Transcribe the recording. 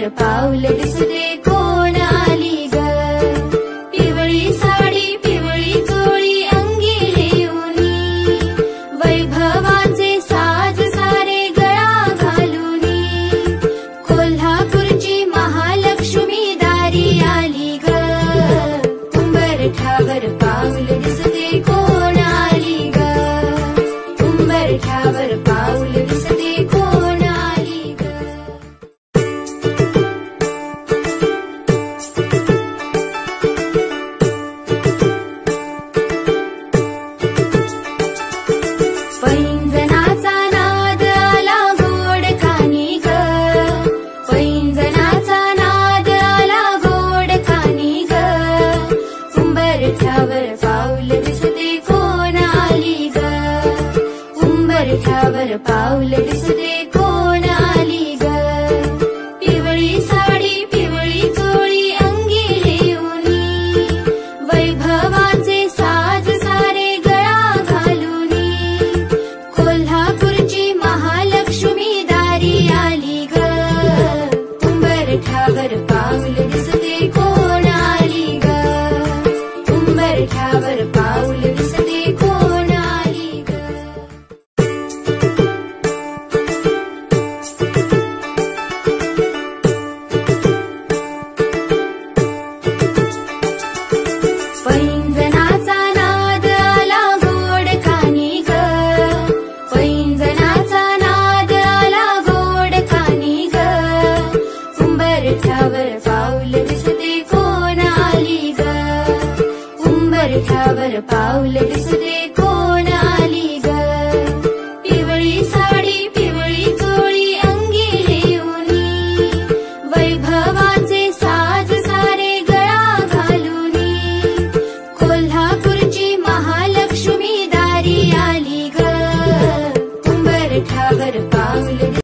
उंबरठ्यावर पाऊल दिसते कोण आली ग. पिवळी साडी पिवळी चोळी अंगी घेऊनी, वैभवाचे साज सारे गळा घालूनी, कोल्हापूरची महालक्ष्मी दारी आली ग. उंबरठ्यावर पाऊल दिसते कोण आली ग. उंबरठ्यावर पाऊल दिसते कोण आली ग. पैंजणाचा नाद आला गोड कानी ग. पैंजणाचा नाद आला गोड कानी ग. उंबरठ्यावर पाऊल दिसते कोण आली ग. उंबरठ्यावर पाऊल दिसते कोण आली ग. पिवळी साडी पिवळी चोळी अंगी घेऊनी, वैभवाचे साज सारे गळा घालूनी, कोल्हापूरची महालक्ष्मी दारी आली ग. उंबरठ्यावर पाऊल दिसते कोण आली ग. उंबरठ्यावर पाऊल दिसते कोण आली ग. पैंजणाचा नाद आला गोड कानी ग. पैंजणाचा नाद आला गोड कानी ग. उंबरठ्यावर पाऊल दिसते कोण आली ग. उंबरठ्यावर पाऊल